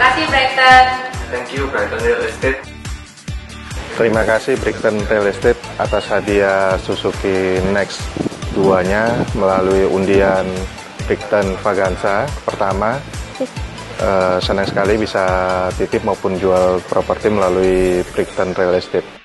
kasih Brighton. Thank you Brighton Real Estate. Terima kasih Brighton Real Estate atas hadiah Suzuki Next 2-nya melalui undian Brighton Vaganza pertama. Senang sekali bisa titip maupun jual properti melalui Brighton Real Estate.